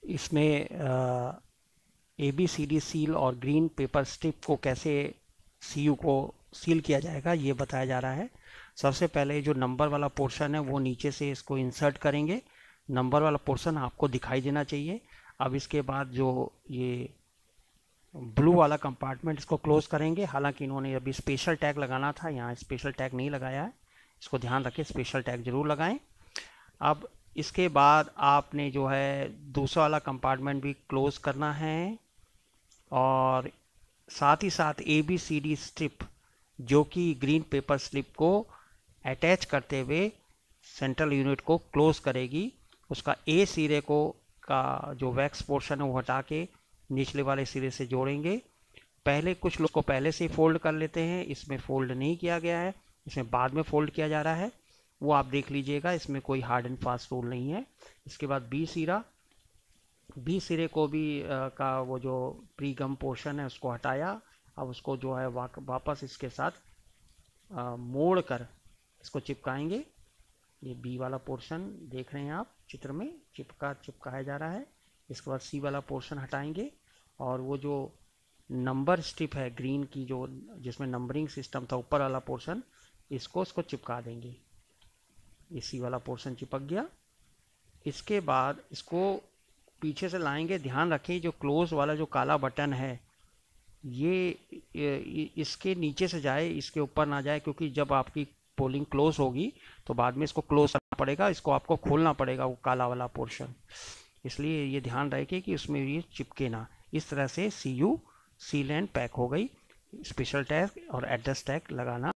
इसमें ABCD seal और green paper strip को कैसे CU को सील किया जाएगा ये बताया जा रहा है। सबसे पहले जो नंबर वाला पोर्शन है वो नीचे से इसको इंसर्ट करेंगे। नंबर वाला पोर्शन आपको दिखाई देना चाहिए। अब इसके बाद जो ये ब्लू वाला कंपार्टमेंट इसको क्लोज करेंगे। हालांकि इन्होंने अभी स्पेशल टैग लगाना था, यहाँ स्पेशल टैग नहीं लगाया है, इसको ध्यान रखें, स्पेशल टैग जरूर लगाएं। अब इसके बाद आपने जो है दूसरा वाला कंपार्टमेंट भी क्लोज करना है और साथ ही साथ ABCD स्ट्रिप जो कि ग्रीन पेपर स्लिप को अटैच करते हुए सेंट्रल यूनिट को क्लोज करेगी। उसका A सिरे को का जो वैक्स पोर्शन है वो हटा के निचले वाले सिरे से जोड़ेंगे। पहले कुछ लोग को पहले से ही फोल्ड कर लेते हैं, इसमें फोल्ड नहीं किया गया है, इसमें बाद में फोल्ड किया जा रहा है, वो आप देख लीजिएगा, इसमें कोई हार्ड एंड फास्ट रूल नहीं है। इसके बाद बी सिरे को भी का वो जो प्री गम पोर्शन है उसको हटाया। अब उसको जो है वापस इसके साथ मोड़ कर इसको चिपकाएंगे। ये बी वाला पोर्शन देख रहे हैं आप चित्र में चिपकाया जा रहा है। इसके बाद सी वाला पोर्शन हटाएंगे और वो जो नंबर स्ट्रिप है ग्रीन की जो जिसमें नंबरिंग सिस्टम था ऊपर वाला पोर्शन इसको चिपका देंगे। ये सी वाला पोर्शन चिपक गया। इसके बाद इसको पीछे से लाएंगे। ध्यान रखें जो क्लोज वाला जो काला बटन है ये इसके नीचे से जाए, इसके ऊपर ना जाए, क्योंकि जब आपकी पोलिंग क्लोज होगी तो बाद में इसको क्लोज करना पड़ेगा, इसको आपको खोलना पड़ेगा वो काला वाला पोर्शन। इसलिए ये ध्यान रखें कि उसमें ये चिपके ना। इस तरह से CU सील एंड पैक हो गई। स्पेशल टैग और एड्रेस टैग लगाना